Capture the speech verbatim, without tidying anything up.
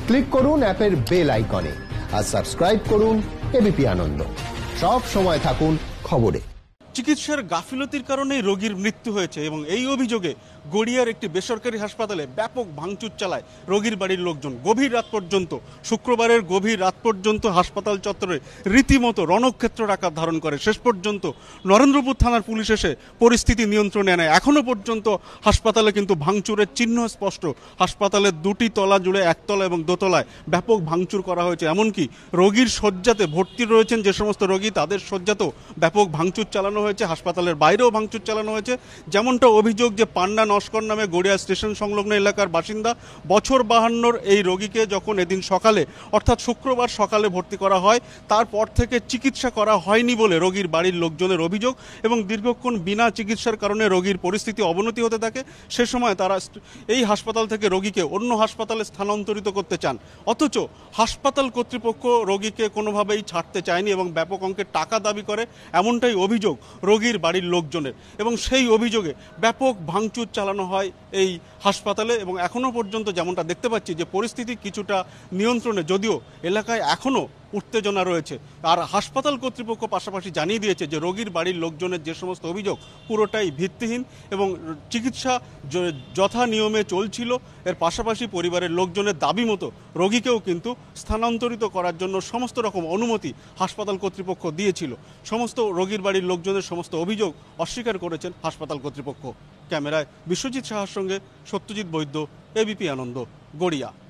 Click করুন অ্যাপের bell আইকনে আর সাবস্ক্রাইব করুন এবিপি আনন্দ। সব সময় থাকুন খবরে। চিকিৎসার গাফিলতির কারণেই রোগীর মৃত্যু হয়েছে এবং এই অভিযোগে গড়িয়ার একটি বেসরকারি হাসপাতালে ব্যাপক ভাঙচুর চালায় রোগীর বাড়ির লোকজন। গভীর রাত পর্যন্ত, শুক্রবারের গভীর রাত পর্যন্ত হাসপাতাল চত্বরে রীতিমতো রণক্ষেত্র আকার ধারণ করে। শেষ পর্যন্ত নরেন্দ্রপুর থানার পুলিশ এসে পরিস্থিতি নিয়ন্ত্রণে আনে। এখনও পর্যন্ত হাসপাতালে কিন্তু ভাঙচুরের চিহ্ন স্পষ্ট। হাসপাতালের দুটি তলা জুড়ে, একতলা এবং দোতলায় ব্যাপক ভাঙচুর করা হয়েছে। এমনকি রোগীর শয্যাতে ভর্তি রয়েছেন যে সমস্ত রোগী, তাদের শয্যাতেও ব্যাপক ভাঙচুর চালানো হয়েছে। হাসপাতালের বাইরেও ভাঙচুর চালানো হয়েছে। যেমনটা অভিযোগ যে পান্না নস্কর নামে গড়িয়া স্টেশন সংলগ্ন এলাকার বাসিন্দা, বছর বাহান্নর এই রোগীকে যখন এদিন সকালে অর্থাৎ শুক্রবার সকালে ভর্তি করা হয়, তারপর থেকে চিকিৎসা করা হয়নি বলে রোগীর বাড়ির লোকজনের অভিযোগ এবং দীর্ঘক্ষণ বিনা চিকিৎসার কারণে রোগীর পরিস্থিতি অবনতি হতে থাকে। সে সময় তারা এই হাসপাতাল থেকে রোগীকে অন্য হাসপাতালে স্থানান্তরিত করতে চান, অথচ হাসপাতাল কর্তৃপক্ষ রোগীকে কোনোভাবেই ছাড়তে চায়নি এবং ব্যাপক অঙ্কের টাকা দাবি করে, এমনটাই অভিযোগ রোগীর বাড়ির লোকজনের। এবং সেই অভিযোগে ব্যাপক ভাঙচুর চালানো হয় এই হাসপাতালে এবং এখনও পর্যন্ত যেমনটা দেখতে পাচ্ছি যে পরিস্থিতি কিছুটা নিয়ন্ত্রণে, যদিও এলাকায় এখনও উত্তেজনা রয়েছে। আর হাসপাতাল কর্তৃপক্ষ পাশাপাশি জানিয়ে দিয়েছে যে রোগীর বাড়ির লোকজনের যে সমস্ত অভিযোগ পুরোটাই ভিত্তিহীন এবং চিকিৎসা যথা নিয়মে চলছিল। এর পাশাপাশি পরিবারের লোকজনের দাবি মতো রোগীকেও কিন্তু স্থানান্তরিত করার জন্য সমস্ত রকম অনুমতি হাসপাতাল কর্তৃপক্ষ দিয়েছিল। সমস্ত রোগীর বাড়ির লোকজনের সমস্ত অভিযোগ অস্বীকার করেছেন হাসপাতাল কর্তৃপক্ষ। ক্যামেরায় বিশ্বজিৎ সাহার সঙ্গে সত্যজিৎ বৈদ্য, এবিপি আনন্দ, গড়িয়া।